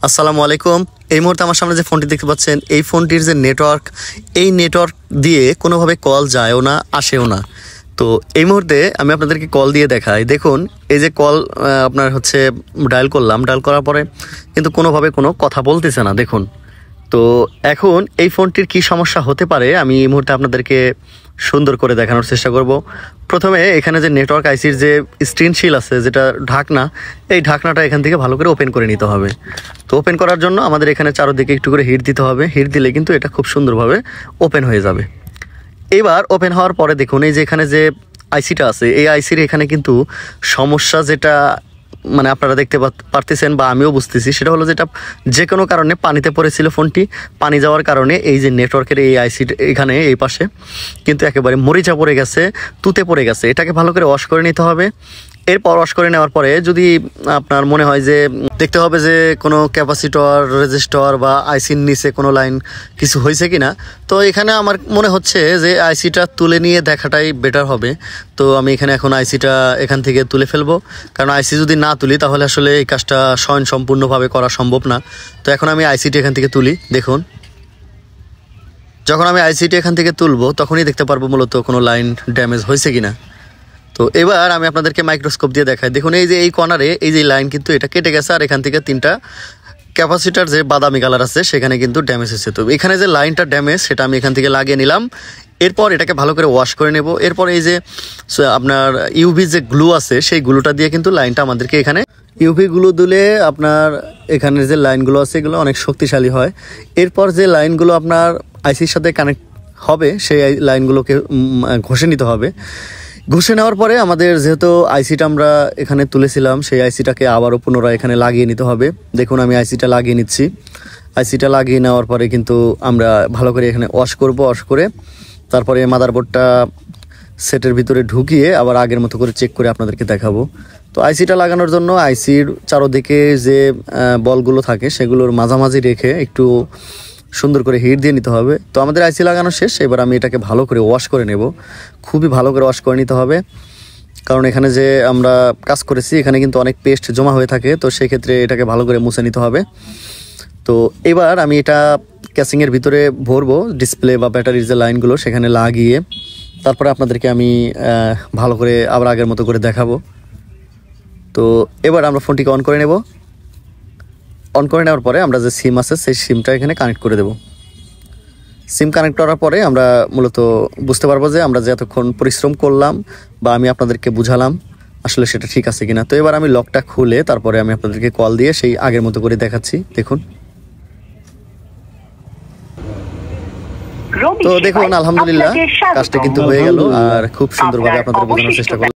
আসসালামু আলাইকুম। এই মুহূর্তে আমার সামনে যে ফোনটি দেখতে পাচ্ছেন, এই ফোনটির যে নেটওয়ার্ক, এই নেটওয়ার্ক দিয়ে কোনোভাবে কল যায়ও না, আসেও না। তো এই মুহূর্তে আমি আপনাদেরকে কল দিয়ে দেখাই। দেখুন, এই যে কল আপনার হচ্ছে ডায়াল করলাম, ডায়াল করার পরে কিন্তু কোনোভাবে কোনো কথা বলতেছে না। দেখুন, তো এখন এই ফোনটির কি সমস্যা হতে পারে আমি এই মুহূর্তে আপনাদেরকে সুন্দর করে দেখানোর চেষ্টা করব। প্রথমে এখানে যে নেটওয়ার্ক আইসির যে স্ক্রিন শিল আছে, যেটা ঢাকনা, এই ঢাকনাটা এখান থেকে ভালো করে ওপেন করে নিতে হবে। তো ওপেন করার জন্য আমাদের এখানে চারদিকে একটু করে হিট দিতে হবে। হিট দিলে কিন্তু এটা খুব সুন্দরভাবে ওপেন হয়ে যাবে। এবার ওপেন হওয়ার পরে দেখুন, এই যে এখানে যে আইসিটা আছে, এই আইসির এখানে কিন্তু সমস্যা যেটা মানে আপনারা দেখতে পারতেছেন বা আমিও বুঝতেছি, সেটা হলো যেটা যে কোনো কারণে পানিতে পড়েছিল ফোনটি। পানি যাওয়ার কারণে এই যে নেটওয়ার্কের এই আইসি এখানে এই পাশে কিন্তু একেবারে মরিচা পড়ে গেছে, তুতে পড়ে গেছে। এটাকে ভালো করে ওয়াশ করে নিতে হবে। এরপর ওয়াশ করে নেওয়ার পরে যদি আপনার মনে হয় যে দেখতে হবে যে কোনো ক্যাপাসিটর, রেজিস্টর বা আইসির নিচে কোনো লাইন কিছু হয়েছে কি না, তো এখানে আমার মনে হচ্ছে যে আইসিটা তুলে নিয়ে দেখাটাই বেটার হবে। তো আমি এখানে এখন আইসিটা এখান থেকে তুলে ফেলবো, কারণ আইসি যদি না তুলি তাহলে আসলে এই কাজটা স্বয়ংসম্পূর্ণভাবে করা সম্ভব না। তো এখন আমি আইসিটি এখান থেকে তুলি। দেখুন, যখন আমি আইসিটি এখান থেকে তুলবো তখনই দেখতে পারবো মূলত কোনো লাইন ড্যামেজ হয়েছে কিনা। তো এবার আমি আপনাদেরকে মাইক্রোস্কোপ দিয়ে দেখাই। দেখুন, এই যে এই কর্নারে এই যে লাইন কিন্তু এটা কেটে গেছে, আর এখান থেকে 3টা ক্যাপাসিটার যে বাদামি কালার আছে সেখানে কিন্তু ড্যামেজ হয়েছে। তো এখানে যে লাইনটা ড্যামেজ, সেটা আমি এখান থেকে লাগিয়ে নিলাম। এরপর এটাকে ভালো করে ওয়াশ করে নেব। এরপর এই যে আপনার ইউভি যে গ্লু আছে, সেই গ্লুটা দিয়ে কিন্তু লাইনটা আমাদেরকে এখানে ইউভি গ্লু দিলে আপনার এখানের যে লাইনগুলো আছে এগুলো অনেক শক্তিশালী হয়। এরপর যে লাইনগুলো আপনার আইসির সাথে কানেক্ট হবে, সেই লাইনগুলোকে ঘষে নিতে হবে। ঘষে নেওয়ার পরে আমাদের যেহেতু আইসিটা আমরা এখানে তুলেছিলাম, সেই আইসিটাকে আবারও পুনরায় এখানে লাগিয়ে নিতে হবে। দেখুন, আমি আইসিটা লাগিয়ে নিচ্ছি। আইসিটা লাগিয়ে নেওয়ার পরে কিন্তু আমরা ভালো করে এখানে ওয়াশ করব। ওয়াশ করে তারপরে মাদারবোর্ডটা সেটের ভিতরে ঢুকিয়ে আবার আগের মতো করে চেক করে আপনাদেরকে দেখাবো। তো আইসিটা লাগানোর জন্য আইসির চারদিকে যে বলগুলো থাকে সেগুলোর মাঝামাঝি রেখে একটু সুন্দর করে হিট দিয়ে নিতে হবে। তো আমাদের আইসি লাগানো শেষ। এবার আমি এটাকে ভালো করে ওয়াশ করে নেব। খুবই ভালো করে ওয়াশ করে নিতে হবে, কারণ এখানে যে আমরা কাজ করেছি এখানে কিন্তু অনেক পেস্ট জমা হয়ে থাকে। তো সেক্ষেত্রে এটাকে ভালো করে মুছে নিতে হবে। তো এবার আমি এটা ক্যাসিংয়ের ভিতরে ভরবো, ডিসপ্লে বা ব্যাটারির যে লাইনগুলো সেখানে লাগিয়ে তারপরে আপনাদেরকে আমি ভালো করে আবার আগের মতো করে দেখাবো। তো এবার আমরা ফোনটিকে অন করে নেব। অন করে নেওয়ার পরে আমরা যে সিম আছে সেই সিমটা এখানে কানেক্ট করে দেব। সিম কানেক্ট করার পরে আমরা মূলত বুঝতে পারবো যে আমরা যে এতক্ষণ পরিশ্রম করলাম বা আমি আপনাদেরকে বুঝালাম আসলে সেটা ঠিক আছে কিনা। তো এবার আমি লকটা খুলে তারপরে আমি আপনাদেরকে কল দিয়ে সেই আগের মতো করে দেখাচ্ছি। দেখুন, তো দেখুন, আলহামদুলিল্লাহ কাজটা কিন্তু হয়ে গেল, আর খুব সুন্দরভাবে আপনাদের বোঝানোর চেষ্টা করলাম।